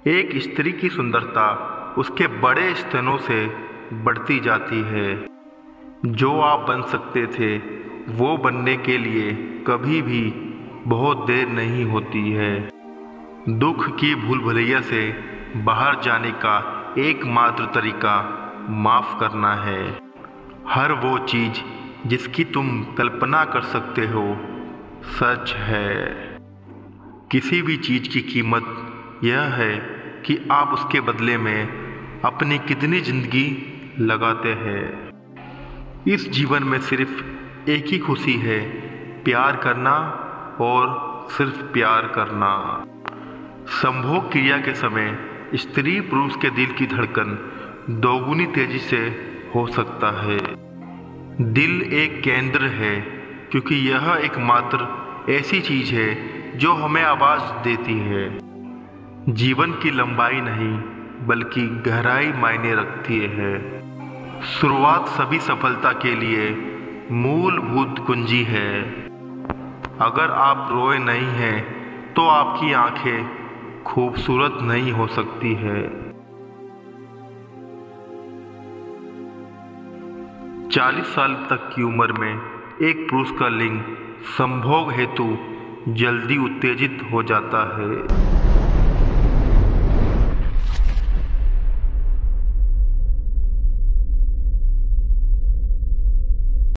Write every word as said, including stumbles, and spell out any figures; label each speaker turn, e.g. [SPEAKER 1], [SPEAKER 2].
[SPEAKER 1] एक स्त्री की सुंदरता उसके बड़े स्तनों से बढ़ती जाती है। जो आप बन सकते थे वो बनने के लिए कभी भी बहुत देर नहीं होती है। दुख की भूल भुलैया से बाहर जाने का एकमात्र तरीका माफ़ करना है। हर वो चीज़ जिसकी तुम कल्पना कर सकते हो सच है। किसी भी चीज़ की कीमत यह है कि आप उसके बदले में अपनी कितनी ज़िंदगी लगाते हैं। इस जीवन में सिर्फ एक ही खुशी है, प्यार करना और सिर्फ प्यार करना। संभोग क्रिया के समय स्त्री पुरुष के दिल की धड़कन दोगुनी तेजी से हो सकता है। दिल एक केंद्र है क्योंकि यह एकमात्र ऐसी चीज़ है जो हमें आवाज़ देती है। जीवन की लंबाई नहीं बल्कि गहराई मायने रखती है। शुरुआत सभी सफलता के लिए मूलभूत कुंजी है। अगर आप रोए नहीं हैं तो आपकी आंखें खूबसूरत नहीं हो सकती है। चालीस साल तक की उम्र में एक पुरुष का लिंग संभोग हेतु जल्दी उत्तेजित हो जाता है।